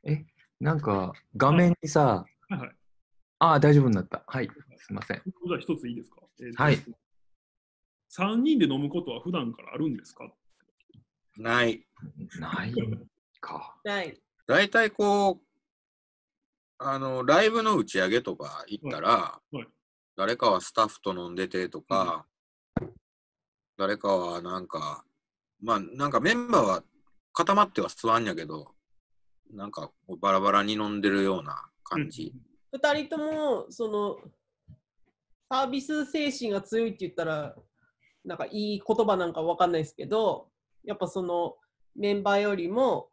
え、なんか画面にさ、 はいはい。 大丈夫になった。はい、すいません。 じゃあ一ついいですか？ はい。 3人で飲むことは普段からあるんですか？ ない。 ないか。 ない。 だいたいこう、ライブの打ち上げとか行ったら、 はいはい、 誰かはスタッフと飲んでてとか、誰かはなんか、まあなんかメンバーは固まっては吸わんやけど、なんかこうバラバラに飲んでるような感じ。 二人ともそのサービス精神が強いって言ったらなんかいい言葉なんかわかんないですけど、やっぱそのメンバーよりも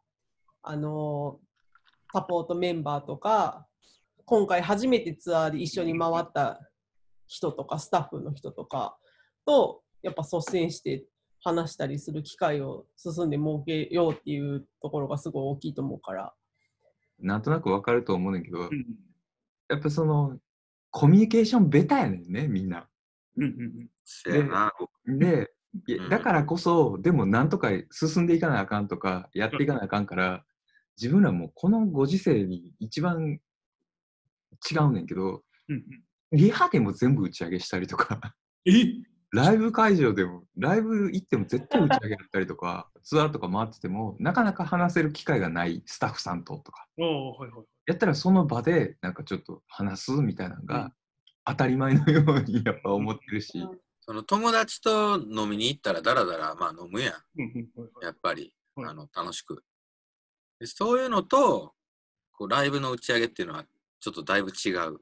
サポートメンバーとか、今回初めてツアーで一緒に回った人とかスタッフの人とかとやっぱ率先して話したりする機会を進んで設けようっていうところがすごい大きいと思うから。 なんとなくわかると思うねんだけど、やっぱそのコミュニケーションベタやねんね、みんな。 せやな。 で、だからこそ、でもなんとか進んでいかなあかんとか、やっていかなあかんから、自分らもこのご時世に一番違うねんけど、リハでも全部打ち上げしたりとか、ライブ会場でも、ライブ行っても絶対打ち上げやったりとか、ツアーとか回ってても、なかなか話せる機会がないスタッフさんとか、やったらその場でなんかちょっと話すみたいなのが当たり前のようにやっぱ思ってるし。 その友達と飲みに行ったらだらだらまあ飲むやん。やっぱり楽しく。でそういうのとこうライブの打ち上げっていうのはちょっとだいぶ違う。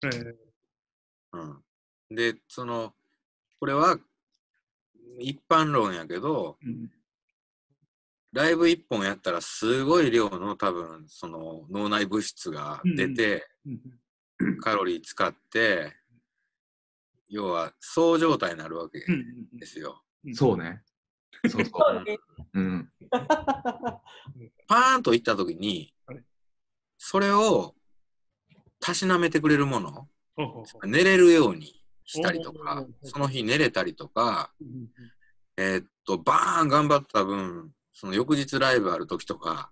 でこれは一般論やけど、ライブ一本やったらすごい量の多分その脳内物質が出て、カロリー使って要はそう状態になるわけですよ。 そうね。そうそう。 パーンといった時に、それをたしなめてくれるもの、寝れるようにしたりとか、その日寝れたりとか、バーン頑張った分、その翌日ライブある時とか、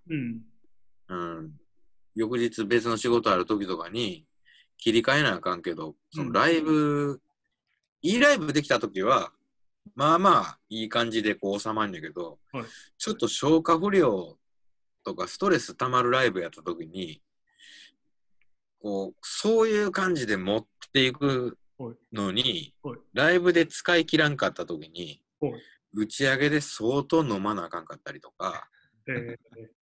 翌日別の仕事ある時とかに切り替えなあかんけど、そのライブ、いいライブできた時は、まあまあいい感じでこう収まるんだけど、ちょっと消化不良とかストレス溜まるライブやった時に、こうそういう感じで持っていくのに、ライブで使い切らんかった時に、打ち上げで相当飲まなあかんかったりとか、